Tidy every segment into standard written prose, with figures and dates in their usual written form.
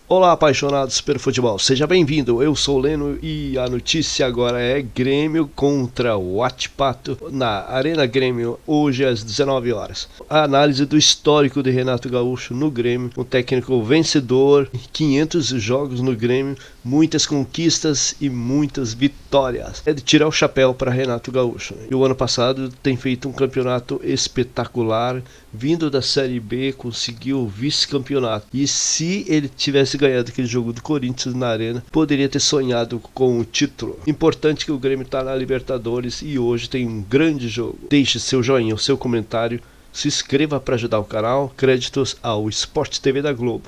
Olá, apaixonados pelo futebol, seja bem-vindo, eu sou o Leno e a notícia agora é Grêmio contra o Huachipato na Arena Grêmio, hoje às 19 horas. A análise do histórico de Renato Gaúcho no Grêmio, um técnico vencedor, 500 jogos no Grêmio, muitas conquistas e muitas vitórias. É de tirar o chapéu para Renato Gaúcho. E o ano passado tem feito um campeonato espetacular, vindo da Série B, conseguiu o vice-campeonato. E se ele tivesse ganhado aquele jogo do Corinthians na Arena, poderia ter sonhado com o título. Importante que o Grêmio está na Libertadores e hoje tem um grande jogo. Deixe seu joinha, o seu comentário, se inscreva para ajudar o canal. Créditos ao Sport TV da Globo.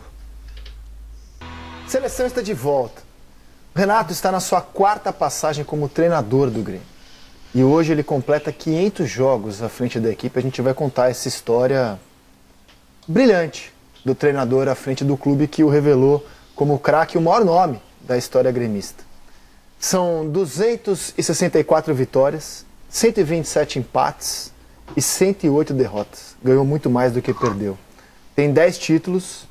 Seleção está de volta. O Renato está na sua quarta passagem como treinador do Grêmio. E hoje ele completa 500 jogos à frente da equipe. A gente vai contar essa história brilhante do treinador à frente do clube que o revelou como o craque, o maior nome da história gremista. São 264 vitórias, 127 empates e 108 derrotas. Ganhou muito mais do que perdeu. Tem 10 títulos,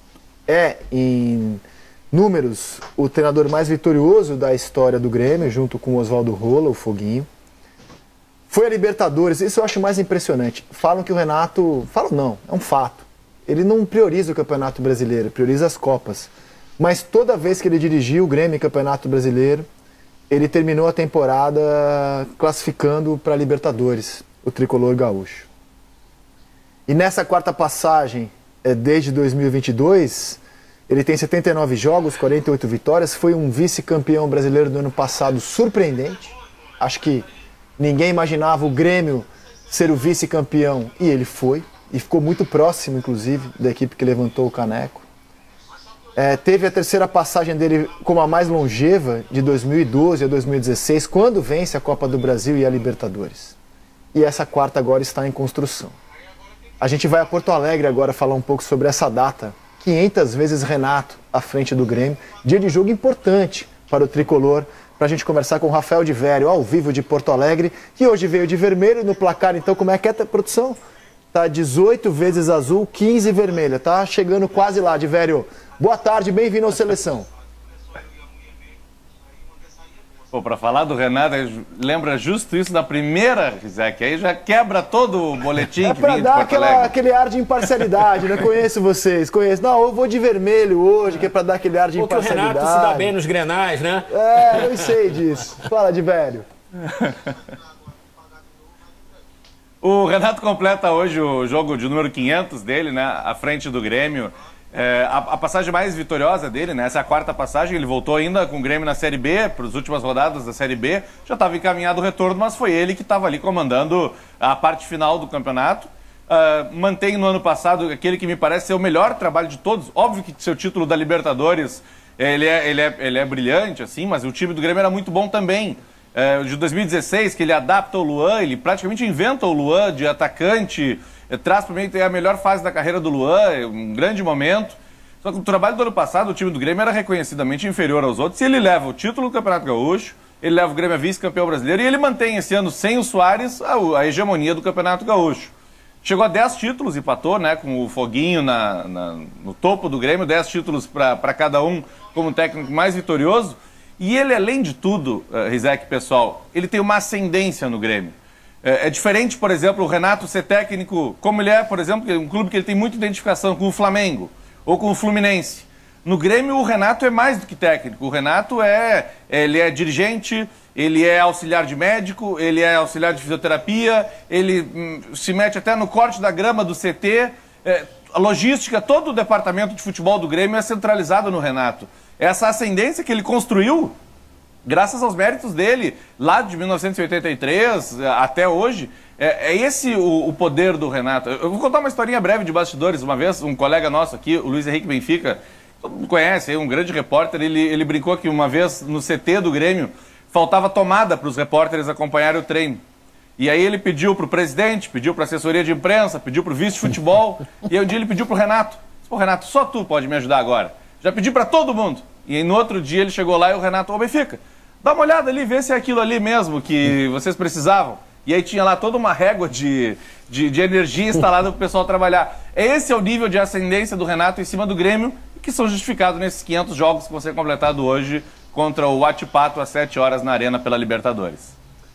em números o treinador mais vitorioso da história do Grêmio, junto com o Oswaldo Rola, o Foguinho. Foi a Libertadores, isso eu acho mais impressionante. Falam que o Renato... Falam não, é um fato. Ele não prioriza o Campeonato Brasileiro, prioriza as Copas. Mas toda vez que ele dirigiu o Grêmio Campeonato Brasileiro, ele terminou a temporada classificando para a Libertadores, o tricolor gaúcho. E nessa quarta passagem, desde 2022, ele tem 79 jogos, 48 vitórias, foi um vice-campeão brasileiro do ano passado surpreendente. Acho que ninguém imaginava o Grêmio ser o vice-campeão e ele foi. E ficou muito próximo, inclusive, da equipe que levantou o caneco. Teve a terceira passagem dele como a mais longeva, de 2012 a 2016, quando vence a Copa do Brasil e a Libertadores. E essa quarta agora está em construção. A gente vai a Porto Alegre agora falar um pouco sobre essa data. 500 vezes Renato à frente do Grêmio. Dia de jogo importante para o tricolor. Para a gente conversar com o Rafael de Vério, ao vivo de Porto Alegre, que hoje veio de vermelho no placar. Então, como é que é a produção? Tá 18 vezes azul, 15 vermelha. Tá chegando quase lá, de Vério. Boa tarde, bem-vindo ao Seleção. Pô, para falar do Renato, lembra justo isso da primeira, Rizek, aí já quebra todo o boletim que vinha de Porto Alegre. Aquele ar de imparcialidade, né? Conheço vocês, conheço. Não, eu vou de vermelho hoje, que é para dar aquele ar de imparcialidade. Porque o Renato se dá bem nos Grenais, né? Eu sei disso. Fala, de Vério. O Renato completa hoje o jogo de número 500 dele, né, à frente do Grêmio. A passagem mais vitoriosa dele, né, essa é a quarta passagem, ele voltou ainda com o Grêmio na Série B, para as últimas rodadas da Série B, já estava encaminhado o retorno, mas foi ele que estava ali comandando a parte final do campeonato. Mantém no ano passado aquele que me parece ser o melhor trabalho de todos. Óbvio que seu título da Libertadores, ele é brilhante, assim, mas o time do Grêmio era muito bom também. De 2016, que ele adapta o Luan, ele praticamente inventa o Luan de atacante, traz para mim a melhor fase da carreira do Luan, um grande momento. Só que o trabalho do ano passado, o time do Grêmio era reconhecidamente inferior aos outros, e ele leva o título do Campeonato Gaúcho, ele leva o Grêmio a vice-campeão brasileiro, e ele mantém esse ano, sem o Soares, a hegemonia do Campeonato Gaúcho. Chegou a 10 títulos, empatou, né, com o Foguinho no topo do Grêmio, 10 títulos para cada um como técnico mais vitorioso. E ele, além de tudo, Rizek, pessoal, ele tem uma ascendência no Grêmio. É diferente, por exemplo, o Renato ser técnico, como ele é, por exemplo, um clube que ele tem muita identificação com o Flamengo ou com o Fluminense. No Grêmio, o Renato é mais do que técnico. O Renato ele é dirigente, ele é auxiliar de médico, ele é auxiliar de fisioterapia, ele se mete até no corte da grama do CT. A logística, todo o departamento de futebol do Grêmio é centralizado no Renato. Essa ascendência que ele construiu, graças aos méritos dele, lá de 1983 até hoje, é esse o poder do Renato. Eu vou contar uma historinha breve de bastidores. Uma vez, um colega nosso aqui, o Luiz Henrique Benfica, todo mundo conhece, um grande repórter, ele brincou que uma vez no CT do Grêmio faltava tomada para os repórteres acompanharem o treino. E aí ele pediu para o presidente, pediu para a assessoria de imprensa, pediu para o vice de futebol, e aí um dia ele pediu para o Renato. Pô, Renato, só tu pode me ajudar agora. Já pedi para todo mundo. E aí no outro dia ele chegou lá e o Renato, Benfica, dá uma olhada ali, vê se é aquilo ali mesmo que vocês precisavam. E aí tinha lá toda uma régua de energia instalada para o pessoal trabalhar. Esse é o nível de ascendência do Renato em cima do Grêmio, que são justificados nesses 500 jogos que vão ser completados hoje contra o Huachipato às 7 horas na Arena pela Libertadores.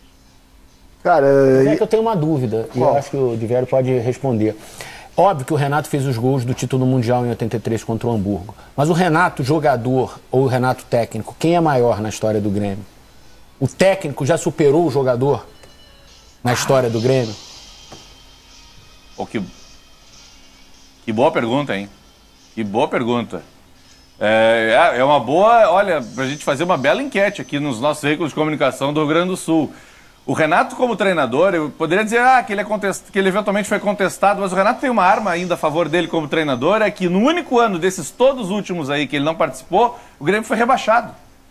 Cara, É que eu tenho uma dúvida, e eu acho que o Diverio pode responder. Óbvio que o Renato fez os gols do título mundial em 83 contra o Hamburgo. Mas o Renato jogador ou o Renato técnico, quem é maior na história do Grêmio? O técnico já superou o jogador na história do Grêmio? Oh, que boa pergunta, hein? Que boa pergunta. É uma boa, olha, pra gente fazer uma bela enquete aqui nos nossos veículos de comunicação do Rio Grande do Sul. O Renato, como treinador, eu poderia dizer que ele eventualmente foi contestado, mas o Renato tem uma arma ainda a favor dele como treinador, é que no único ano desses todos últimos aí que ele não participou, o Grêmio foi rebaixado.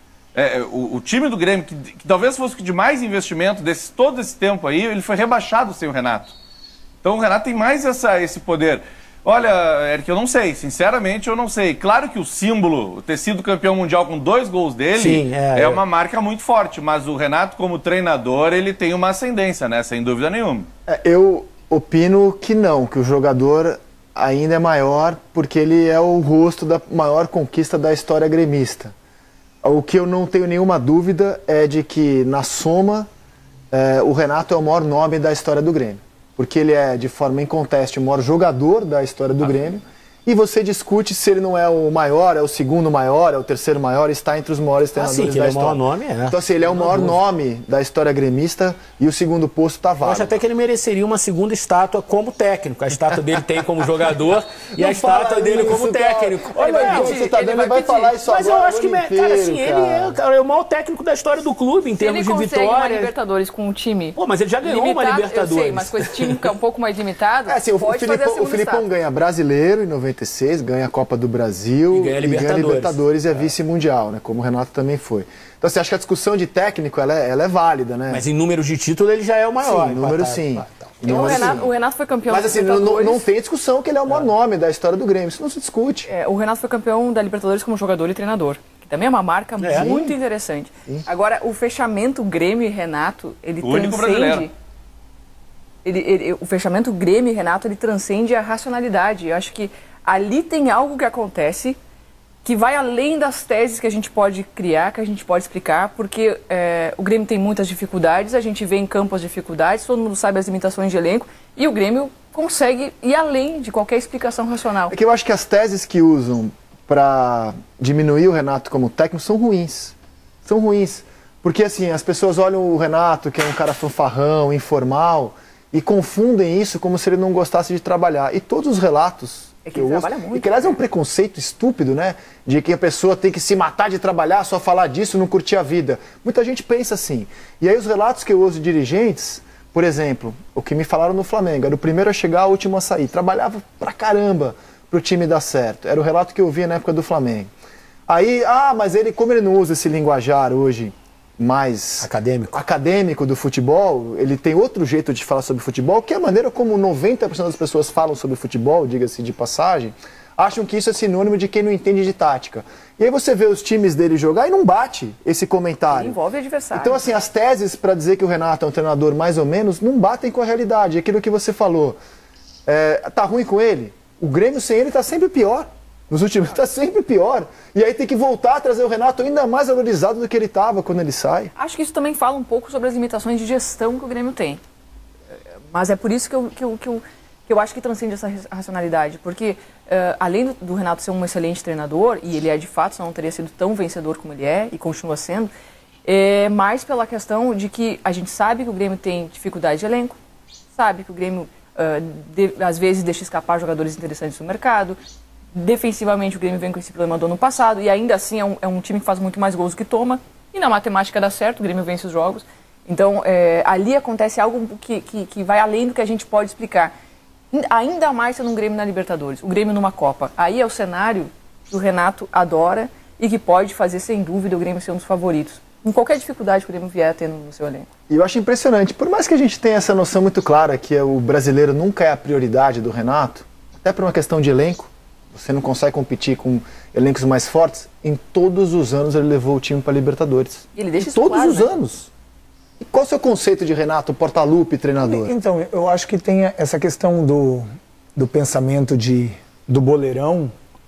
O time do Grêmio, que talvez fosse de mais investimento todo esse tempo aí, ele foi rebaixado sem o Renato. Então o Renato tem mais esse poder. Olha, Eric, eu não sei, sinceramente eu não sei. Claro que o símbolo, ter sido campeão mundial com 2 gols dele, sim, é uma marca muito forte, mas o Renato como treinador, ele tem uma ascendência, né, sem dúvida nenhuma. Eu opino que não, que o jogador ainda é maior porque ele é o rosto da maior conquista da história gremista. O que eu não tenho nenhuma dúvida é de que, na soma, o Renato é o maior nome da história do Grêmio. Porque ele é, de forma inconteste, o maior jogador da história do Grêmio. E você discute se ele não é o maior, é o segundo maior, é o terceiro maior, está entre os maiores treinadores da história. É o maior nome, Então, assim, ele é o maior nome da história gremista e o segundo posto está válido. Eu acho até que ele mereceria uma segunda estátua como técnico. A estátua dele tem como jogador e a estátua dele como técnico. Olha, você tá dando, ele vai falar isso agora. Mas eu acho que, cara, assim, ele é o maior técnico da história do clube em termos de vitória. Ele consegue uma Libertadores com um time. Pô, mas ele já ganhou uma Libertadores. Eu sei, mas com esse time que é um pouco mais limitado, assim, o Filipão ganha brasileiro em 96, ganha a Copa do Brasil e ganha Libertadores e é vice-mundial, né? Como o Renato também foi. Então você acha que a discussão de técnico ela é válida, né? Mas em números de título ele já é o maior. Sim, número sim. O Renato foi campeão da Libertadores. Mas assim, não tem discussão que ele é o maior nome da história do Grêmio. Isso não se discute. O Renato foi campeão da Libertadores como jogador e treinador. Que também é uma marca muito interessante. Sim. Agora, o fechamento Grêmio e Renato, ele transcende... O fechamento Grêmio e Renato, ele transcende a racionalidade. Eu acho que ali tem algo que acontece que vai além das teses que a gente pode criar, que a gente pode explicar, porque o Grêmio tem muitas dificuldades, a gente vê em campo as dificuldades, todo mundo sabe as limitações de elenco, e o Grêmio consegue ir além de qualquer explicação racional. É que eu acho que as teses que usam para diminuir o Renato como técnico são ruins. São ruins. Porque assim, as pessoas olham o Renato, que é um cara fanfarrão, informal, e confundem isso como se ele não gostasse de trabalhar. E todos os relatos que ele trabalha muito. E que aliás é um preconceito estúpido, né? De que a pessoa tem que se matar de trabalhar, só falar disso, não curtir a vida. Muita gente pensa assim. E aí os relatos que eu uso de dirigentes, por exemplo, o que me falaram no Flamengo, era o primeiro a chegar, o último a sair. Trabalhava pra caramba pro time dar certo. Era o relato que eu via na época do Flamengo. Aí, mas como ele não usa esse linguajar hoje mais acadêmico do futebol, ele tem outro jeito de falar sobre futebol, que é a maneira como 90% das pessoas falam sobre futebol, diga-se de passagem, acham que isso é sinônimo de quem não entende de tática. E aí você vê os times dele jogar e não bate esse comentário. Ele envolve o adversário. Então, assim, as teses para dizer que o Renato é um treinador mais ou menos não batem com a realidade. Aquilo que você falou, tá ruim com ele? O Grêmio sem ele tá sempre pior. Nos últimos está sempre pior. E aí tem que voltar a trazer o Renato ainda mais valorizado do que ele estava quando ele sai. Acho que isso também fala um pouco sobre as limitações de gestão que o Grêmio tem. Mas é por isso que eu acho que transcende essa racionalidade. Porque além do Renato ser um excelente treinador, e ele é de fato, senão não teria sido tão vencedor como ele é, e continua sendo, mais pela questão de que a gente sabe que o Grêmio tem dificuldade de elenco, sabe que o Grêmio às vezes deixa escapar jogadores interessantes no mercado. Defensivamente o Grêmio vem com esse problema do ano passado e ainda assim é um time que faz muito mais gols do que toma e na matemática dá certo, o Grêmio vence os jogos. Então ali acontece algo que vai além do que a gente pode explicar. Ainda mais sendo um Grêmio na Libertadores, o Grêmio numa Copa. Aí é o cenário que o Renato adora e que pode fazer sem dúvida o Grêmio ser um dos favoritos. Em qualquer dificuldade que o Grêmio vier tendo no seu elenco. E eu acho impressionante, por mais que a gente tenha essa noção muito clara que o brasileiro nunca é a prioridade do Renato, até por uma questão de elenco, você não consegue competir com elencos mais fortes. Em todos os anos ele levou o time para a Libertadores. E ele deixa isso todos claro, os anos. E qual é o seu conceito de Renato, porta-lupe, treinador? Então, eu acho que tem essa questão do pensamento do boleirão,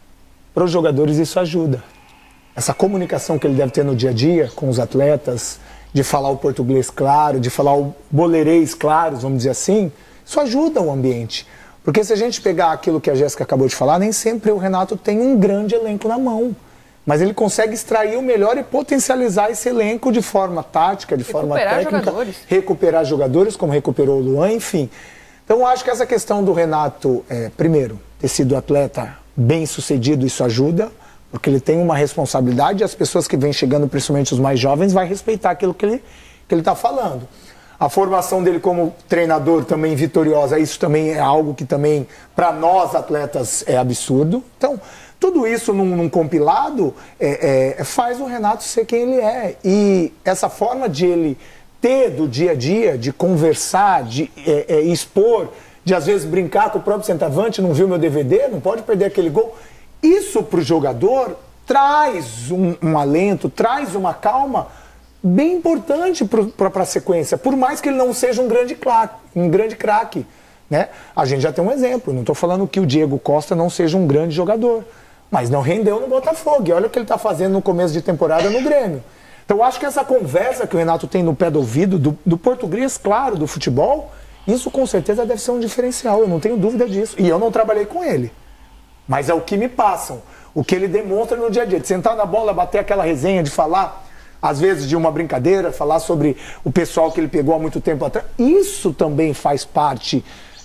para os jogadores isso ajuda. Essa comunicação que ele deve ter no dia a dia com os atletas, de falar o português claro, de falar o boleirês claro, vamos dizer assim, isso ajuda o ambiente. Porque se a gente pegar aquilo que a Jéssica acabou de falar, nem sempre o Renato tem um grande elenco na mão. Mas ele consegue extrair o melhor e potencializar esse elenco de forma tática, de forma técnica. Recuperar jogadores, como recuperou o Luan, enfim. Então eu acho que essa questão do Renato, primeiro, ter sido atleta bem sucedido, isso ajuda, porque ele tem uma responsabilidade e as pessoas que vêm chegando, principalmente os mais jovens, vai respeitar aquilo que ele está falando. A formação dele como treinador também vitoriosa, isso também é algo que também, para nós atletas, é absurdo. Então, tudo isso num compilado faz o Renato ser quem ele é. E essa forma de ele ter do dia a dia, de conversar, de expor, de às vezes brincar com o próprio centroavante, não viu meu DVD, não pode perder aquele gol. Isso para o jogador traz um alento, traz uma calma bem importante para a sequência, por mais que ele não seja um grande craque, né? A gente já tem um exemplo, não estou falando que o Diego Costa não seja um grande jogador, mas não rendeu no Botafogo, e olha o que ele está fazendo no começo de temporada no Grêmio. Então eu acho que essa conversa que o Renato tem no pé do ouvido, do português, claro, do futebol, isso com certeza deve ser um diferencial, eu não tenho dúvida disso, e eu não trabalhei com ele, mas é o que me passam, o que ele demonstra no dia a dia, de sentar na bola, bater aquela resenha, de falar às vezes de uma brincadeira, falar sobre o pessoal que ele pegou há muito tempo atrás. Isso também faz parte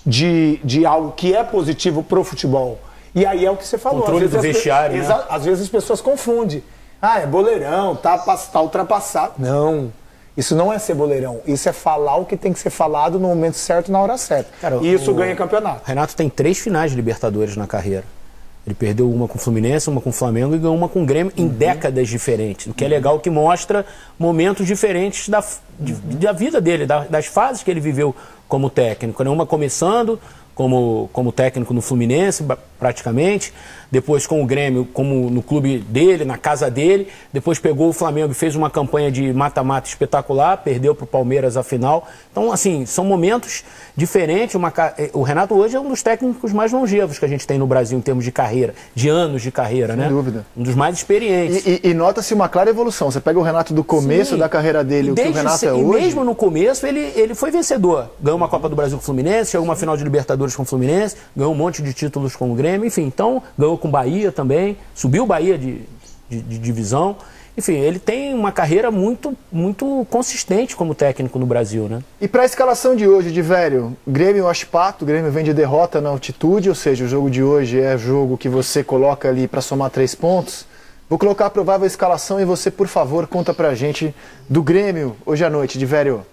de algo que é positivo pro futebol. E aí é o que você falou. Controle do vestiário, né? Às vezes as pessoas confundem. Ah, é boleirão, tá ultrapassado. Não, isso não é ser boleirão. Isso é falar o que tem que ser falado no momento certo, na hora certa. Cara, e isso ganha campeonato. Renato tem 3 finais de Libertadores na carreira. Ele perdeu uma com o Fluminense, uma com o Flamengo e ganhou uma com o Grêmio em décadas diferentes. O que é legal, que mostra momentos diferentes da vida dele, das fases que ele viveu como técnico. Né? Uma começando como técnico no Fluminense, praticamente. Depois com o Grêmio, como no clube dele, na casa dele. Depois pegou o Flamengo e fez uma campanha de mata-mata espetacular, perdeu para o Palmeiras a final. Então, assim, são momentos diferentes. O Renato hoje é um dos técnicos mais longevos que a gente tem no Brasil em termos de carreira, de anos de carreira, né? Sem dúvida. Um dos mais experientes. E nota-se uma clara evolução. Você pega o Renato do começo da carreira dele, o que o Renato é hoje. E mesmo no começo, ele foi vencedor. Ganhou uma Copa do Brasil com o Fluminense, chegou uma final de Libertadores com o Fluminense, ganhou um monte de títulos com o Grêmio, enfim. Então, ganhou com o Bahia também, subiu o Bahia de divisão. Enfim, ele tem uma carreira muito consistente como técnico no Brasil, né? E para a escalação de hoje, de velho, Grêmio Ashpato, o Grêmio vem de derrota na altitude, ou seja, o jogo de hoje é jogo que você coloca ali para somar 3 pontos. Vou colocar a provável escalação e você, por favor, conta pra gente do Grêmio hoje à noite, de velho.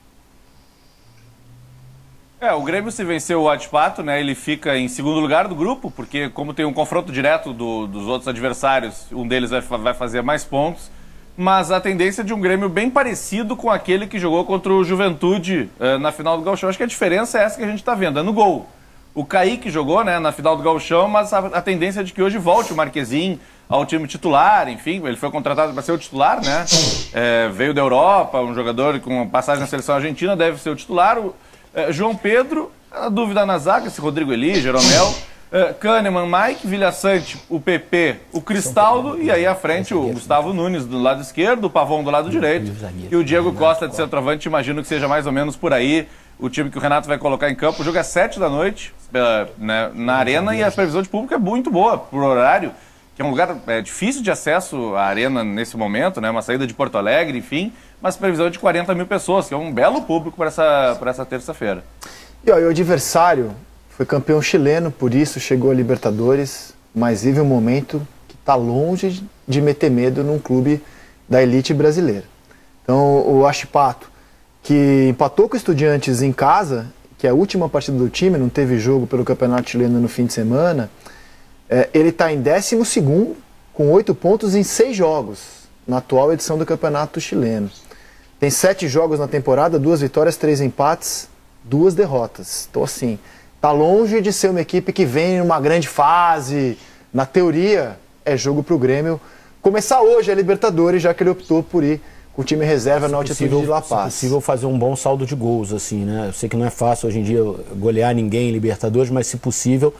O Grêmio, se venceu o Ashpato, né, ele fica em segundo lugar do grupo, porque como tem um confronto direto dos outros adversários, um deles vai fazer mais pontos, mas a tendência de um Grêmio bem parecido com aquele que jogou contra o Juventude na final do Gauchão. Acho que a diferença é essa que a gente está vendo, é no gol. O Kaique jogou, né, na final do Gauchão, mas a tendência é de que hoje volte o Marquezin ao time titular, enfim, ele foi contratado para ser o titular, né, veio da Europa, um jogador com passagem na seleção argentina, deve ser o titular. João Pedro, a dúvida na zaga, se Rodrigo Eli, Jeromel, Kahneman, Mike, Vilhaçante, o PP, o Cristaldo e aí à frente o Gustavo Nunes do lado esquerdo, o Pavão do lado direito e o Diego Costa de centroavante. Imagino que seja mais ou menos por aí o time que o Renato vai colocar em campo. O jogo é 7 da noite na Arena e a previsão de público é muito boa por horário, que é um lugar difícil de acesso à Arena nesse momento, né? Uma saída de Porto Alegre, enfim, mas previsão de 40 mil pessoas, que é um belo público para essa terça-feira. E o adversário foi campeão chileno, por isso chegou a Libertadores, mas vive um momento que está longe de meter medo num clube da elite brasileira. Então o Ashpato, que empatou com o Estudiantes em casa, que é a última partida do time, não teve jogo pelo Campeonato Chileno no fim de semana, ele está em 12º, com 8 pontos em 6 jogos, na atual edição do Campeonato Chileno. Tem 7 jogos na temporada, 2 vitórias, 3 empates, 2 derrotas. Então, assim, tá longe de ser uma equipe que vem numa grande fase. Na teoria, é jogo pro Grêmio começar hoje a Libertadores, já que ele optou por ir com o time reserva na altitude de La Paz. Se possível fazer um bom saldo de gols, assim, né? Eu sei que não é fácil hoje em dia golear ninguém em Libertadores, mas se possível,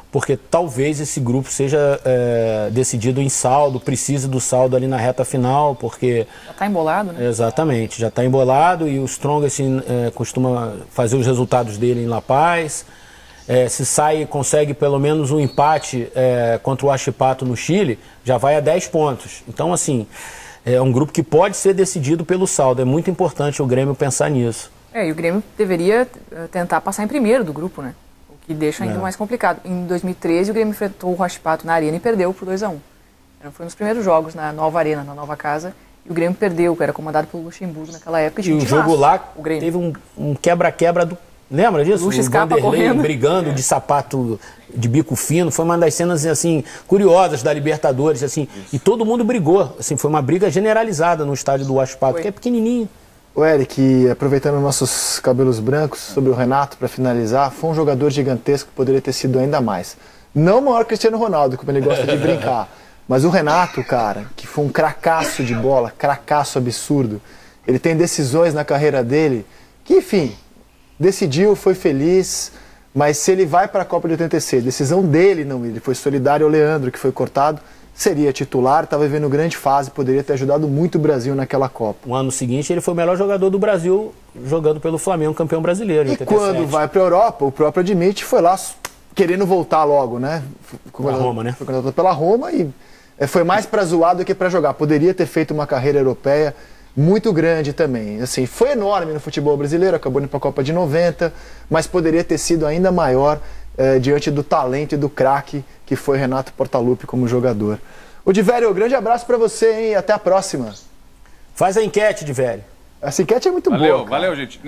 porque talvez esse grupo seja decidido em saldo, precise do saldo ali na reta final, porque... Já está embolado, né? Exatamente, já está embolado e o Strongest costuma fazer os resultados dele em La Paz. Se consegue pelo menos um empate contra o Huachipato no Chile, já vai a 10 pontos. Então, assim, é um grupo que pode ser decidido pelo saldo. É muito importante o Grêmio pensar nisso. E o Grêmio deveria tentar passar em primeiro do grupo, né? O que deixa ainda mais complicado. Em 2013, o Grêmio enfrentou o Huachipato na Arena e perdeu por 2-1. Foi um dos primeiros jogos na nova Arena, na nova casa. E o Grêmio perdeu, que era comandado pelo Luxemburgo naquela época. E o jogo lá teve um quebra-quebra do... Lembra disso? Luxa escapa correndo. Brigando de sapato de bico fino. Foi uma das cenas assim, curiosas da Libertadores. Assim, e todo mundo brigou. Assim, foi uma briga generalizada no estádio do Huachipato, que é pequenininho. O Eric, aproveitando nossos cabelos brancos, sobre o Renato, para finalizar, foi um jogador gigantesco que poderia ter sido ainda mais. Não o maior Cristiano Ronaldo, como ele gosta de brincar, mas o Renato, cara, que foi um cracaço de bola, cracaço absurdo. Ele tem decisões na carreira dele que, enfim, decidiu, foi feliz, mas se ele vai para a Copa de 86, decisão dele, não, ele foi solidário ao Leandro, que foi cortado, seria titular, estava vivendo grande fase, poderia ter ajudado muito o Brasil naquela Copa. No ano seguinte ele foi o melhor jogador do Brasil, jogando pelo Flamengo, campeão brasileiro. E quando vai para a Europa, o próprio admite, foi lá querendo voltar logo, né? Pela Roma, né? Foi contratado pela Roma e foi mais para zoar do que para jogar. Poderia ter feito uma carreira europeia muito grande também. Assim, foi enorme no futebol brasileiro, acabou indo para a Copa de 90, mas poderia ter sido ainda maior diante do talento e do craque que foi Renato Portaluppi como jogador. O Divério, um grande abraço para você, hein? Até a próxima. Faz a enquete, Divério. Essa enquete é muito boa. Valeu, gente.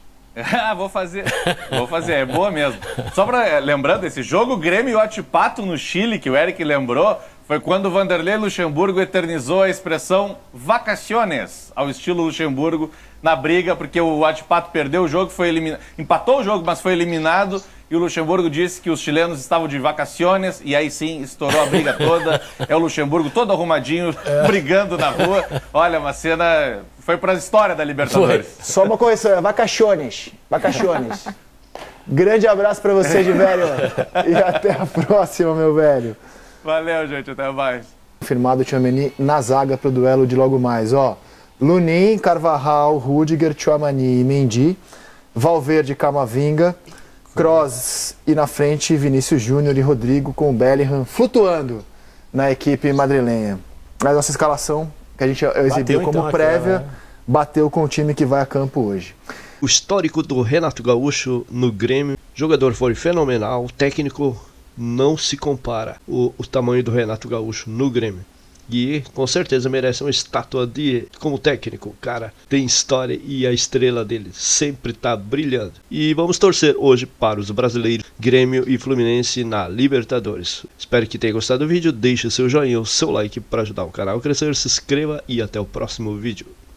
Vou fazer, é boa mesmo. Só para lembrando, esse jogo Grêmio e Huachipato no Chile, que o Eric lembrou, foi quando o Vanderlei Luxemburgo eternizou a expressão vacaciones, ao estilo Luxemburgo, na briga, porque o Huachipato perdeu o jogo, empatou o jogo, mas foi eliminado, e o Luxemburgo disse que os chilenos estavam de vacaciones, e aí sim, estourou a briga toda. É o Luxemburgo todo arrumadinho, brigando na rua. Olha, uma cena... Foi para a história da Libertadores. Só uma correção, é vacaciones. Vacaciones. Grande abraço para você, Divério. E até a próxima, meu velho. Valeu, gente. Até mais. Confirmado o Tchouaméni na zaga para o duelo de logo mais. Lunin, Carvajal, Rudiger, Tchouaméni e Mendy. Valverde, Camavinga. Kroos e na frente Vinícius Júnior e Rodrigo com o Bellingham flutuando na equipe madrilenha. A nossa escalação, que a gente exibiu como então, prévia, bateu com o time que vai a campo hoje. O histórico do Renato Gaúcho no Grêmio, o jogador foi fenomenal, o técnico não se compara o tamanho do Renato Gaúcho no Grêmio. E com certeza merece uma estátua como técnico. O cara tem história e a estrela dele sempre está brilhando. E vamos torcer hoje para os brasileiros Grêmio e Fluminense na Libertadores. Espero que tenha gostado do vídeo, deixe seu joinha, o seu like para ajudar o canal a crescer, se inscreva e até o próximo vídeo.